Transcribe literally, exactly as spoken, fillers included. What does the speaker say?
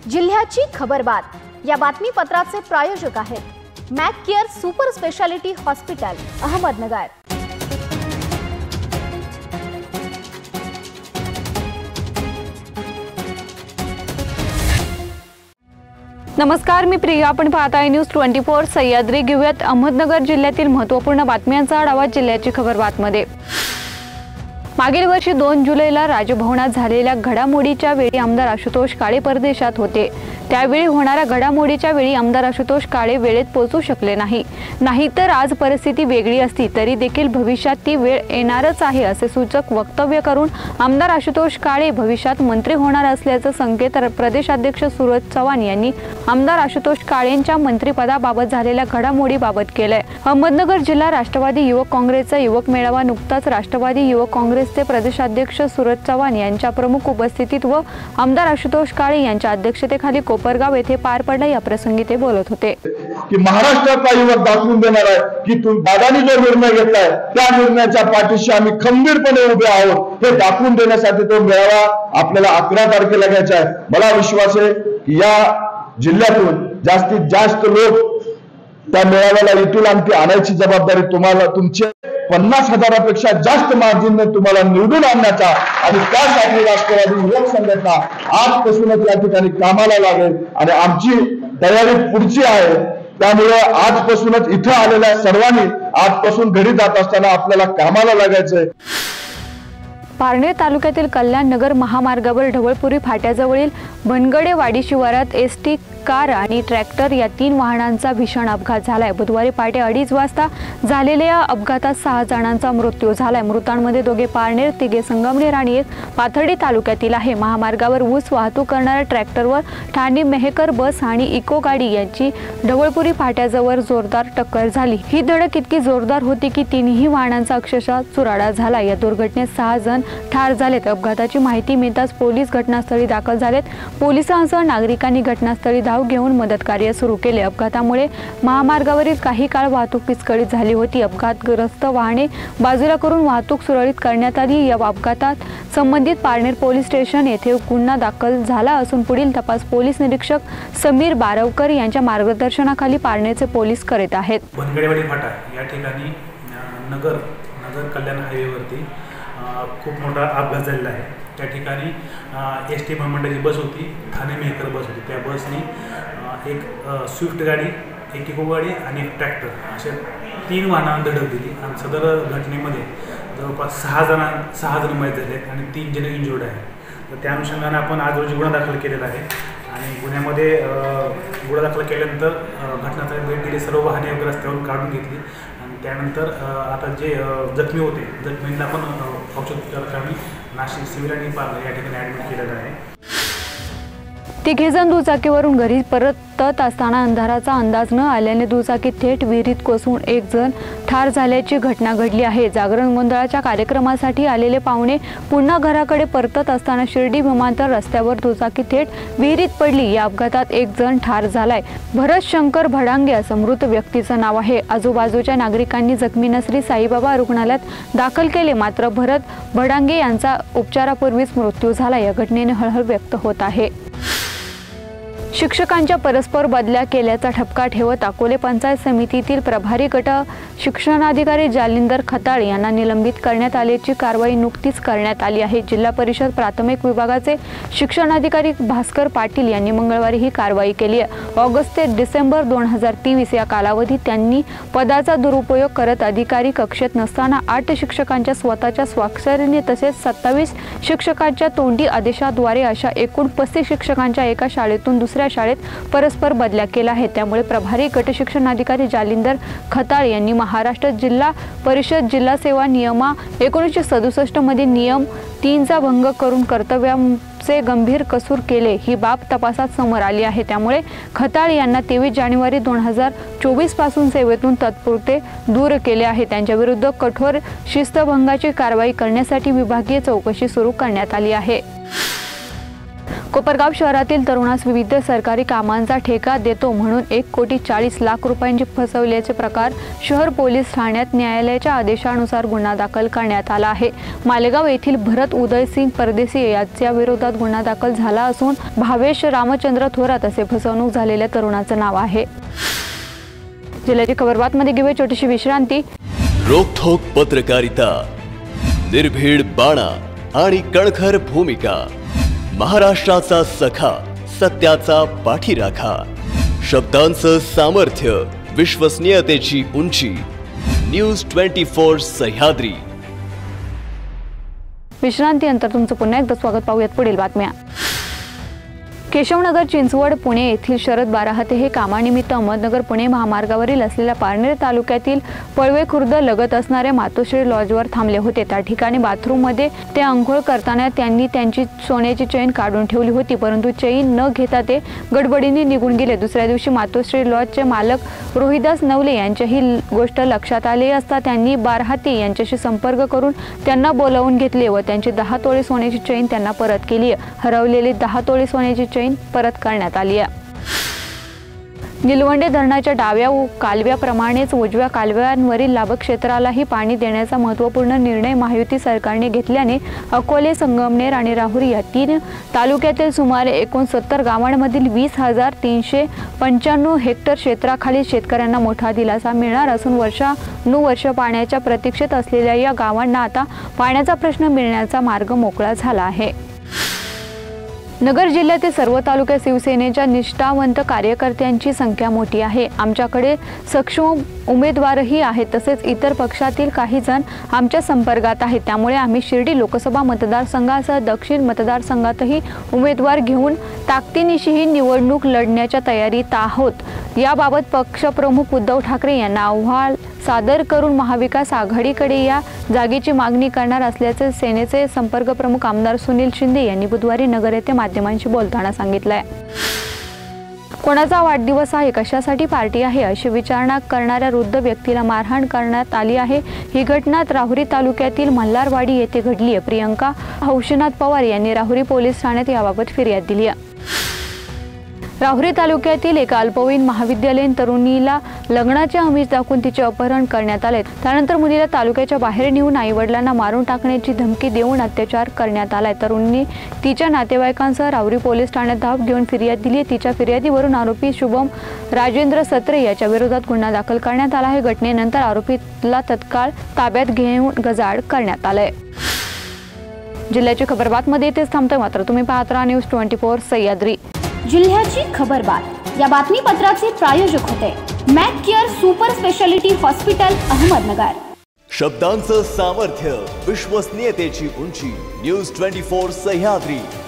जिल्ह्याची खबरबात या बातमीपत्राचे प्रायोजक आहेत Mac Care super speciality hospital Ahmednagar. नमस्कार, मी प्रिया। आपण पाहताय न्यूज ट्वेंटी फोर सह्याद्री। घेऊयात अहमदनगर जिल्ह्यातील महत्त्वपूर्ण बातम्यांचा आढावा। जिल्ह्याची खबरबातमध्ये मागील वर्षी दोन जुलैला राजभवनात झालेल्या घडामोडीच्या वेळी आमदार आशुतोष काळे परदेशात होते। त्यावेळी होणाऱ्या घडामोडीच्या वेळी आमदार आशुतोष काळे वेळेत पोहोचू शकले नाही। नाहीतर आज परिस्थिती वेगळी असती, तरी देखील भविष्यात ती वेळ येणारच आहे असे सूचक वक्तव्य करून आमदार आशुतोष काळे भविष्यात मंत्री होणार असल्याचं संकेत प्रदेशाध्यक्ष सूरज चव्हाण यांनी आमदार आशुतोष काळेंच्या मंत्रिपदाबाबत झालेल्या घडामोडीबाबत केलंय। अहमदनगर जिल्हा राष्ट्रवादी युवक काँग्रेसचा युवक मेळावा नुकताच राष्ट्रवादी युवक काँग्रेसचे प्रदेशाध्यक्ष सूरज चव्हाण यांच्या प्रमुख उपस्थितीत व आमदार आशुतोष काळे यांच्या अध्यक्षतेखाली कोपरगाव येथे पार पडला। या प्रसंगी ते बोलत होते की महाराष्ट्राचा युवक दाखवून देणार आहे की तुम्ही दादानी जो निर्णय घेतलाय त्या निर्णयाच्या पाठीशी आम्ही खंबीरपणे उभे आहोत, हे दाखवून देण्यासाठी तो मेळावा आपल्याला अकरा तारखेला घ्यायचा आहे। मला विश्वास आहे की या जिल्ह्यातून जास्तीत जास्त लोक त्या मेळाव्याला येतील आणि ती आणायची जबाबदारी तुम्हाला तुमची पन्नास हजारापेक्षा जास्त मार्जिनने तुम्हाला निवडून आणण्याचा आणि त्यासाठी राष्ट्रवादी युवक संघटना आजपासूनच या ठिकाणी कामाला लागेल आणि आमची तयारी पुढची आहे। त्यामुळे आजपासूनच इथं आलेल्या सर्वांनी आजपासून घरी जात असताना आपल्याला कामाला लागायचंय। पारनेर तालुक्यातील कल्याण नगर महामार्गावर ढवळपुरी फाट्याजवळील बनगडेवाडी शिवारात एस टी कार आणि ट्रॅक्टर या तीन वाहनांचा भीषण अपघात झालाय। बुधवारी पहाटे अडीच वाजता झालेल्या या अपघातात सहा जणांचा मृत्यू झालाय। मृतांमध्ये दोघे पारनेर, तिघे संगमनेर आणि एक पाथर्डी तालुक्यातील आहे। महामार्गावर ऊस वाहतूक करणाऱ्या ट्रॅक्टरवर ठाणे मेहकर बस आणि इको गाडी यांची ढवळपुरी फाट्याजवळ जोरदार टक्कर झाली। ही धडक इतकी जोरदार होती की तिन्ही वाहनांचा अक्षरशः चुराडा झाला। या दुर्घटनेत सहा जण ठार झालेत। अपघाताची माहिती मिळताच पोलीस घटनास्थळी दाखल झालेत। पोलिसांसह नागरिकांनी घटनास्थळी धाव घेऊन मदत कार्य सुरू केले। अपघातामुळे महामार्गावरील काही काळ वाहतूक विस्कळीत झाली होती। अपघातग्रस्त वाहने बाजूला करून वाहतूक सुरळीत करण्यात आली। या अपघातात संबंधित पारनेर पोलीस स्टेशन येथे गुन्हा दाखल झाला असून पुढील तपास पोलीस निरीक्षक समीर बारवकर यांच्या मार्गदर्शनाखाली पारनेरचे पोलीस करीत आहेत। बनगडेवाडी फाटा या ठिकाणी नगर नगर कल्याण हायवेवरती खूप मोठा अपघात झालेला आहे। त्या ठिकाणी एस टी महामंडळाची बस होती, ठाणे मेहकर बस होती। त्या बसनी एक स्विफ्ट गाडी, एक इको गाडी आणि एक ट्रॅक्टर अशा तीन वाहनांना धडक दिली आणि सदर घटनेमध्ये जवळपास सहा जणां सहा जण मयत झाले आणि तीन जण इंजुर्ड आहेत। तर त्या अनुषंगाने आपण आज रोजी गुन्हा दाखल केलेला आहे आणि गुन्ह्यामध्ये गुन्हा दाखल केल्यानंतर घटनास्थळी भेट दिली, सर्व वाहने वगैरे रस्त्यावरून काढून घेतली आणि त्यानंतर आता जे जखमी होते जखमींना पण औषधोपचारासाठी नाशिक सिव्हिल आणि पार्लर या ठिकाणी ॲडमिट केलेलं आहे। तिघेजण दुचाकीवरून घरी परतत असताना अंधाराचा अंदाज न आल्याने दुचाकी थेट विहिरीत कोसळून एक जण ठार झाल्याची घटना घडली आहे। जागरण गोंधळाच्या कार्यक्रमासाठी आलेले पाहुणे पुन्हा घराकडे परतत असताना शिर्डी विमानतळ रस्त्यावर दुचाकी थेट विहिरीत पडली। या अपघातात एक जण ठार झालाय। भरत शंकर भडांगे असं मृत व्यक्तीचं नाव आहे। आजूबाजूच्या नागरिकांनी जखमींना श्री साईबाबा रुग्णालयात दाखल केले, मात्र भरत भडांगे यांचा उपचारापूर्वीच मृत्यू झाला। या घटनेने हळहळ व्यक्त होत आहे। शिक्षकांच्या परस्पर बदल्या केल्याचा ठपका ठेवत अकोले पंचायत समितीतील प्रभारी गट शिक्षणाधिकारी जालिंदर खताळ यांना निलंबित करण्यात आल्याची कारवाई नुकतीच करण्यात आली आहे। जिल्हा परिषद प्राथमिक विभागाचे शिक्षणाधिकारी भास्कर पाटील यांनी मंगळवारी ही कारवाई केली आहे। ऑगस्ट ते डिसेंबर दोन हजार तेवीस या कालावधीत त्यांनी पदाचा दुरुपयोग करत अधिकारी कक्षेत नसताना आठ शिक्षकांच्या स्वतःच्या स्वाक्षरीने तसेच सत्तावीस शिक्षकांच्या तोंडी आदेशाद्वारे अशा एकूण पस्तीस शिक्षकांच्या एका शाळेतून दुसऱ्या शाळेत परस्पर बदल्या केला आहे। त्यामुळे प्रभारी गट शिक्षणाधिकारी जालिंदर खताळ यांनी महाराष्ट्र जिल्हा परिषद जिल्हा सेवा नियमा एकोणीसशे सदुसष्ट मध्ये नियम तीनचा भंग करून कर्तव्याचे गंभीर कसूर केले, ही बाब तपासात समोर आली आहे। त्यामुळे खताळ यांना तेवीस जानेवारी दोन हजार चोवीस पासून सेवेतून तात्पुरते दूर केले आहे। त्यांच्या विरुद्ध कठोर शिस्तभंगाची कारवाई करण्यासाठी विभागीय चौकशी सुरू करण्यात आली आहे। कोपरगाव शहरातील तरुणास विविध सरकारी कामांचा ठेका देतो म्हणून एक कोटी चाळीस लाख रुपयांची फसवल्याचे प्रकार शहर पोलीस ठाण्यात न्यायालयाच्या आदेशानुसार गुन्हा दाखल करण्यात आला आहे। मालेगाव येथील भरत उदयसिंग परदेशी याच्या विरोधात गुन्हा दाखल झाला असून भावेश रामचंद्र थोरात असे फसवणूक झालेल्या तरुणाचं नाव आहे। जिल्ह्याची खबरबात मध्ये घेऊया छोटीशी विश्रांती। रोखोक पत्रकारिता, निर्भीड बाणा आणि कणखर भूमिका, महाराष्ट्राचा सखा, सत्याचा पाठीराखा, शब्दांचं सामर्थ्य, विश्वसनीयतेची उंची, न्यूज ट्वेंटी फोर सह्याद्री। विश्रांतीनंतर तुमचं पुन्हा एकदा स्वागत। पाहूयात पुढील बातम्या। केशवनगर चिंचवड पुणे येथील शरद बाराहते हे कामानिमित्त अहमदनगर पुणे महामार्गावरील असलेल्या पारनेर तालुक्यातील पळवे खुर्द लगत असणाऱ्या मातोश्री लॉजवर थांबले होते। त्या ठिकाणी बाथरूममध्ये ते अंघोळ करताना त्यांनी त्यांची सोन्याची चेन काढून ठेवली होती, परंतु चेन न घेता ते गडबडीने निघून गेले। दुसऱ्या दिवशी मातोश्री लॉजचे मालक रोहिदास नवले यांची ही गोष्ट लक्षात आली असता त्यांनी बाराहते यांच्याशी संपर्क करून त्यांना बोलावून घेतले व त्यांची दहा तोळे सोन्याची चेन त्यांना परत केली। हरवलेली दहा तोळे सोन्याची चेन परत करण्यात आली आहे। निलवंडे धरणाच्या डाव्या कालव्याप्रमाणेच उजव्या कालव्यांवरील लाभक क्षेत्रालाही पाणी देण्याचा महत्त्वपूर्ण निर्णय महायुती सरकारने घेतल्याने अकोले, संगमनेर आणि राहुरी या तीन तालुक्यातील सुमारे एकोणसत्तर गावांमधील वीस हजार तीनशे पंच्याण्णव हेक्टर क्षेत्राखालील शेतकऱ्यांना मोठा दिलासा मिळणार असून वर्षानुवर्ष पाण्याच्या प्रतीक्षेत असलेल्या या गावांना आता पाण्याचा प्रश्न मिळण्याचा मार्ग मोकळा झाला आहे। नगर जिल्ह्यातील सर्व तालुक्यात शिवसेनेच्या निष्ठावंत कार्यकर्त्यांची संख्या मोठी आहे। आमच्याकडे सक्षम उमेदवारही आहेत, तसेच इतर पक्षातील काही जण आमच्या संपर्कात आहेत। त्यामुळे आम्ही शिर्डी लोकसभा मतदारसंघासह दक्षिण मतदारसंघातही उमेदवार घेऊन ताकदीनिशी ही निवडणूक लढण्याच्या तयारीत आहोत। याबाबत पक्षप्रमुख उद्धव ठाकरे यांना अहवाल सादर करून महाविकास आघाडीकडे या जागेची मागणी करणार असल्याचे सेनेचे संपर्क प्रमुख आमदार सुनील शिंदे यांनी बुधवारी नगर येथे माध्यमांशी बोलताना सांगितले। कोणाचा वाढदिवस आहे, कशासाठी पार्टी आहे अशी विचारणा करणाऱ्या वृद्ध व्यक्तीला मारहाण करण्यात आली आहे। ही घटना राहुरी तालुक्यातील मल्हारवाडी येथे घडली आहे। प्रियंका हौशीनाथ पवार यांनी राहुरी पोलीस ठाण्यात याबाबत फिर्याद दिली आहे। राहुरी तालुक्यातील एका अल्पवयीन महाविद्यालयीन तरुणीला लग्नाचे आमिष दाखवून तिचे अपहरण करण्यात आले। त्यानंतर मुलीला तालुक्याच्या बाहेर नेऊन आईवडिलांना मारून टाकण्याची धमकी देऊन अत्याचार करण्यात आलाय। तरुणीने तिच्या नातेवाईकांसह राहुरी पोलीस ठाण्यात धाव घेऊन फिर्याद दिली। तिच्या फिर्यादीवरून आरोपी शुभम राजेंद्र सत्रे याच्या विरोधात गुन्हा दाखल करण्यात आला आहे। घटनेनंतर आरोपीला तत्काळ ताब्यात घेऊन गजाआड करण्यात आले। जिल्ह्याची खबरबात मध्ये इथेच थांबतोय, मात्र तुम्ही पाहत राहा न्यूज ट्वेंटी फोर सह्याद्री। जिल्ह्याची खबरबात या बातमीपत्राचे प्रायोजक होते Mac Care super speciality hospital Ahmednagar. शब्दांचं सामर्थ्य, विश्वसनीयतेची उंची, न्यूज ट्वेंटी फोर सह्याद्री।